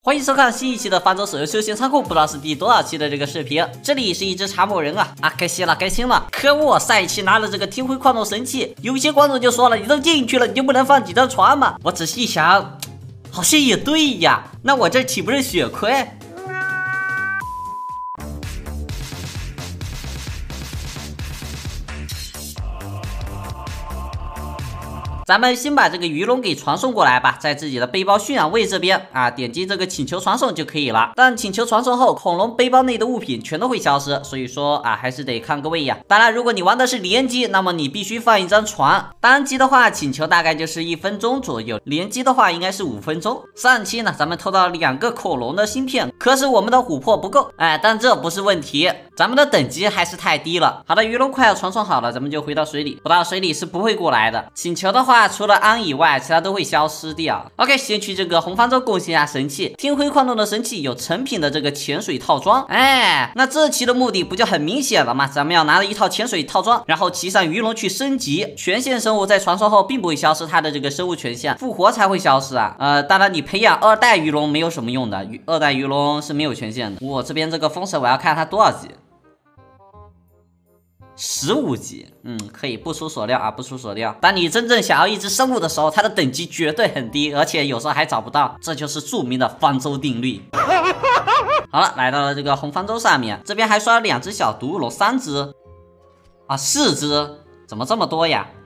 欢迎收看新一期的方舟手游休闲仓库，不知道是第多少期的这个视频。这里是一只查某人啊，开心了，开心了！可恶，上一期拿了这个天辉矿洞神器，有些观众就说了，你都进去了，你就不能放几张船吗？我仔细一想，好像也对呀，那我这岂不是血亏？ 咱们先把这个鱼龙给传送过来吧，在自己的背包驯养位这边啊，点击这个请求传送就可以了。但请求传送后，恐龙背包内的物品全都会消失，所以说啊，还是得看个位呀。当然，如果你玩的是联机，那么你必须放一张船。单机的话，请求大概就是1分钟左右，联机的话应该是5分钟。上期呢，咱们偷到了2个恐龙的芯片，可是我们的琥珀不够，但这不是问题，咱们的等级还是太低了。好的，鱼龙快要传送好了，咱们就回到水里，不到水里是不会过来的。请求的话， 除了安以外，其他都会消失掉。OK， 先去这个红方舟贡献一下神器。天辉矿洞的神器有成品的这个潜水套装。那这期的目的不就很明显了吗？咱们要拿着一套潜水套装，然后骑上鱼龙去升级。权限生物在传送后并不会消失它的这个生物权限，复活才会消失啊。当然你培养2代鱼龙没有什么用的，2代鱼龙是没有权限的。我这边这个风神我要看它多少级。 15级，可以，不出所料啊，不出所料。当你真正想要一只生物的时候，它的等级绝对很低，而且有时候还找不到，这就是著名的方舟定律。好了，来到了这个红方舟上面，这边还刷了2只小毒龙，3只啊，4只，怎么这么多呀？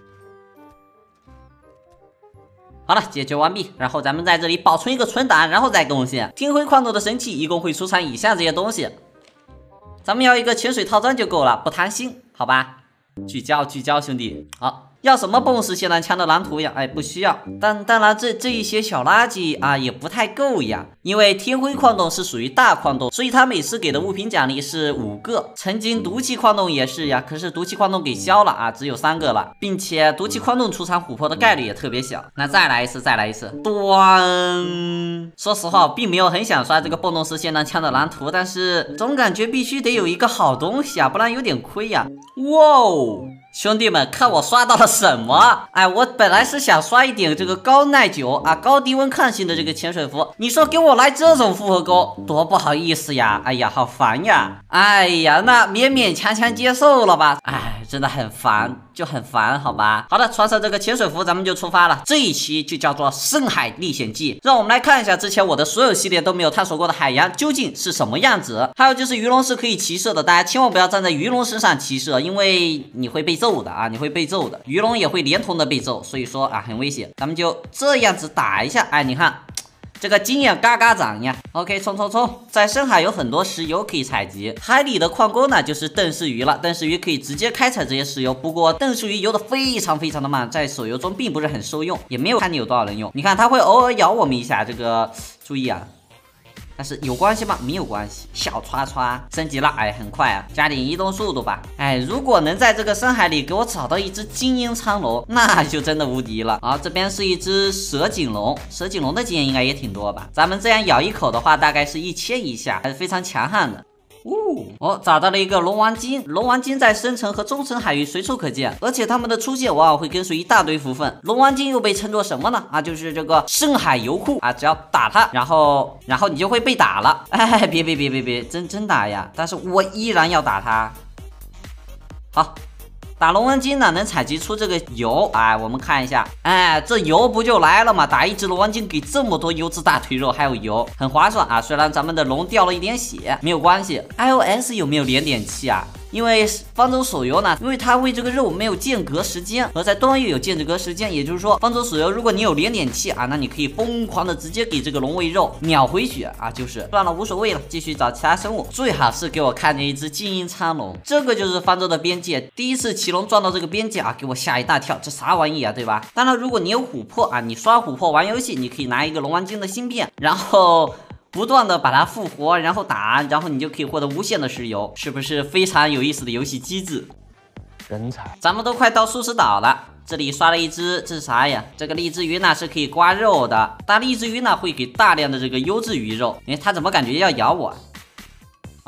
好了，解决完毕，然后咱们在这里保存一个存档，然后再贡献。天辉矿洞的神器一共会出产以下这些东西。 咱们要一个潜水套装就够了，不贪心，好吧？聚焦，聚焦，兄弟。好，要什么蹦石霰弹枪的蓝图呀？不需要。但当然，这一些小垃圾啊也不太够呀。因为天辉矿洞是属于大矿洞，所以它每次给的物品奖励是5个。曾经毒气矿洞也是呀，可是毒气矿洞给消了啊，只有3个了，并且毒气矿洞出产琥珀的概率也特别小。那再来一次，再来一次。端。说实话，我并没有很想刷这个蹦动式霰弹枪的蓝图，但是总感觉必须得有一个好东西啊，不然有点亏呀。哇哦！ 兄弟们，看我刷到了什么？我本来是想刷一点这个高耐久啊、高低温抗性的这个潜水服，你说给我来这种复合钩，多不好意思呀！哎呀，好烦呀！哎呀，那勉勉强强接受了吧？真的很烦，就很烦，好吧？好的，穿上这个潜水服，咱们就出发了。这一期就叫做《深海历险记》，让我们来看一下之前我的所有系列都没有探索过的海洋究竟是什么样子。还有就是鱼龙是可以骑射的，大家千万不要站在鱼龙身上骑射，因为你会被揍的啊，你会被揍的。鱼龙也会连同的被揍，所以说啊很危险。咱们就这样子打一下，你看。 这个经验嘎嘎涨呀 ！OK， 冲冲冲！在深海有很多石油可以采集，海里的矿工呢就是邓氏鱼了。邓氏鱼可以直接开采这些石油，不过邓氏鱼游得非常的慢，在手游中并不是很受用，也没有看你有多少人用。你看它会偶尔咬我们一下，这个注意啊。 但是有关系吗？没有关系。小刷刷升级了，很快啊，加点移动速度吧。如果能在这个深海里给我找到一只精英苍龙，那就真的无敌了啊！这边是一只蛇颈龙，蛇颈龙的经验应该也挺多吧？咱们这样咬一口的话，大概是1000以下，还是非常强悍的。 找到了一个龙王鲸。龙王鲸在深层和中层海域随处可见，而且它们的出现往往会跟随一大堆符粉。龙王鲸又被称作什么呢？就是这个深海油库啊！只要打它，然后你就会被打了。别，真打呀！但是我依然要打它。好。 打龙王鲸呢，能采集出这个油，我们看一下，这油不就来了吗？打一只龙王鲸给这么多优质大腿肉，还有油，很划算啊！虽然咱们的龙掉了一点血，没有关系。iOS 有没有连点器啊？因为方舟手游呢，因为它为这个肉没有间隔时间，而在端游有间隔时间，也就是说，方舟手游如果你有连点器那你可以疯狂的直接给这个龙喂肉，秒回血就是算了，无所谓了，继续找其他生物，最好是给我看见一只精英苍龙，这个就是方舟的边界。第一次骑龙撞到这个边界给我吓一大跳，这啥玩意对吧？当然，如果你有琥珀你刷琥珀玩游戏，你可以拿一个龙王鲸的芯片，然后。 不断的把它复活，然后打，然后你就可以获得无限的石油，是不是非常有意思的游戏机制？人才！咱们都快到素食岛了，这里刷了一只，这是啥呀？这个荔枝鱼呢是可以刮肉的，但荔枝鱼呢会给大量的这个优质鱼肉。它怎么感觉要咬我？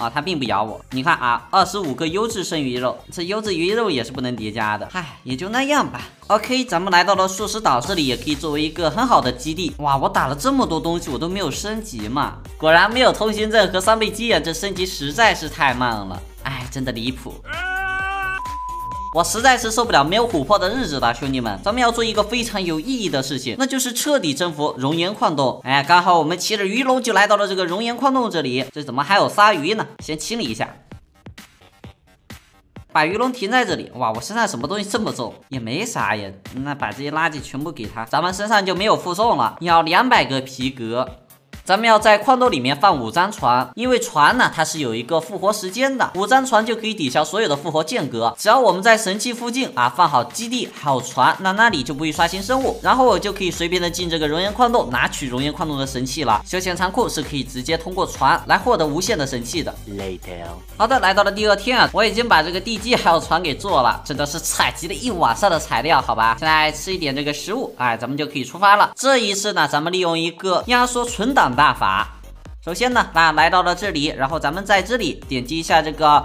啊，它并不咬我。你看啊，25个优质生鱼肉，这优质鱼肉也是不能叠加的。唉，也就那样吧。OK， 咱们来到了素食岛，这里也可以作为一个很好的基地。哇，我打了这么多东西，我都没有升级嘛。果然没有通行证和3倍基眼，这升级实在是太慢了。唉，真的离谱。我实在是受不了没有琥珀的日子了，兄弟们，咱们要做一个非常有意义的事情，那就是彻底征服熔岩矿洞。哎，刚好我们骑着鱼龙就来到了这个熔岩矿洞这里。这怎么还有鲨鱼呢？先清理一下，把鱼龙停在这里。哇，我身上什么东西这么重？也没啥呀。那把这些垃圾全部给他，咱们身上就没有负重了。要200个皮革。咱们要在矿洞里面放5张船，因为船呢它是有一个复活时间的，5张船就可以抵消所有的复活间隔。只要我们在神器附近啊放好基地还有船，那里就不会刷新生物，然后我就可以随便的进这个熔岩矿洞拿取熔岩矿洞的神器了。休闲仓库是可以直接通过船来获得无限的神器的。好的，来到了第2天啊，我已经把这个地基还有船给做了，真的是采集了一晚上的材料，好吧。现在吃一点这个食物，哎，咱们就可以出发了。这一次呢，咱们利用一个压缩存档大法。首先呢，来到了这里，然后咱们在这里点击一下这个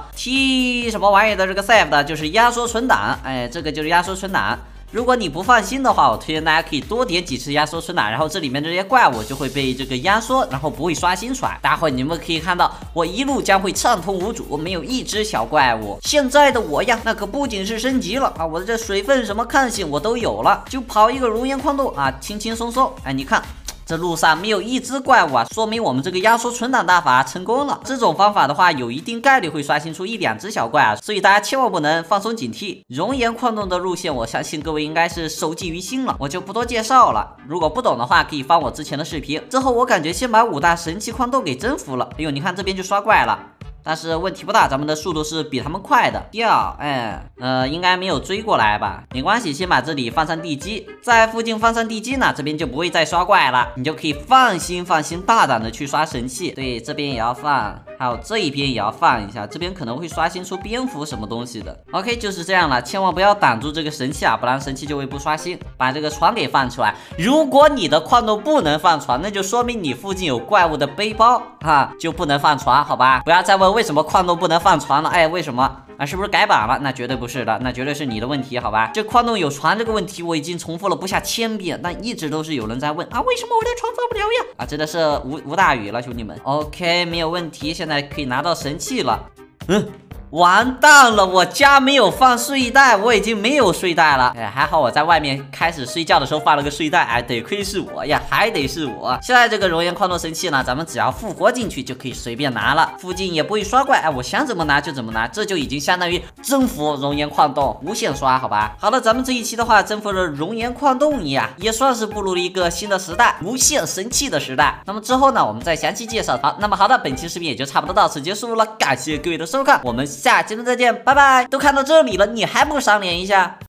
T 什么玩意的这个 save 的，就是压缩存档。哎，这个就是压缩存档。如果你不放心的话，我推荐大家可以多点几次压缩存档，然后这里面这些怪物就会被这个压缩，然后不会刷新出来。待会你们可以看到，我一路将会畅通无阻，没有一只小怪物。现在的我呀，那可不仅是升级了啊，我的这水分什么抗性我都有了，就跑一个熔岩矿洞啊，轻轻松松。哎，你看。这路上没有一只怪物啊，说明我们这个压缩存档大法成功了。这种方法的话，有一定概率会刷新出1、2只小怪啊，所以大家千万不能放松警惕。熔岩矿洞的路线，我相信各位应该是熟记于心了，我就不多介绍了。如果不懂的话，可以翻我之前的视频。之后我感觉先把5大神器矿洞给征服了。哎呦，你看这边就刷怪了。但是问题不大，咱们的速度是比他们快的。应该没有追过来吧？没关系，先把这里放上地基，在附近放上地基呢，这边就不会再刷怪了，你就可以放心大胆的去刷神器。对，这边也要放，还有这一边也要放一下，这边可能会刷新出蝙蝠什么东西的。OK， 就是这样了，千万不要挡住这个神器啊，不然神器就会不刷新。把这个船给放出来。如果你的矿洞不能放船，那就说明你附近有怪物的背包啊，就不能放船，好吧？不要再问为什么矿洞不能放船了？哎，为什么啊？是不是改版了？那绝对不是的，那绝对是你的问题，好吧？这矿洞有船这个问题，我已经重复了不下1000遍，但一直都是有人在问啊，为什么我的船放不了呀？啊，真的是无大语了，兄弟们。OK， 没有问题，现在可以拿到神器了。完蛋了，我家没有放睡袋，我已经没有睡袋了。哎，还好我在外面开始睡觉的时候放了个睡袋，哎，得亏是我呀，还得是我。现在这个熔岩矿洞神器呢，咱们只要复活进去就可以随便拿了，附近也不会刷怪，哎，我想怎么拿就怎么拿，这就已经相当于征服熔岩矿洞，无限刷，好吧？好了，咱们这一期的话，征服了熔岩矿洞呀，也算是步入了一个新的时代，无限神器的时代。那么之后呢，我们再详细介绍。好，那么好的，本期视频也就差不多到此结束了，感谢各位的收看，我们下期再见，拜拜。都看到这里了，你还不赏脸一下？